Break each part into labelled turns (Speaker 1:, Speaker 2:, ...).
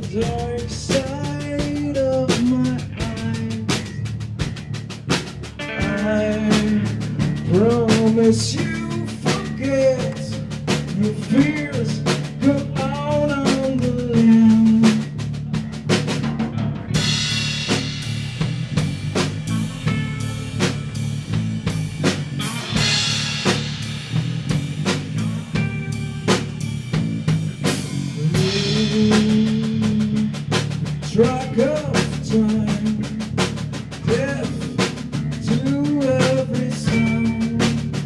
Speaker 1: dark side of my eyes. I promise you forget your fears, go out on the limb. Track of time, death to every sound.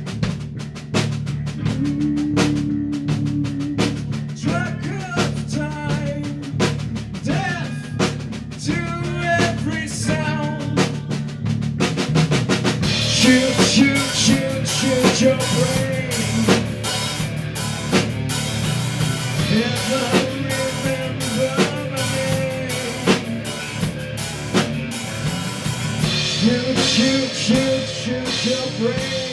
Speaker 1: Track of time, death to every sound. Shoot, shoot, shoot, shoot your brain. Never remember my name. Shoot, shoot, shoot, shoot your brain.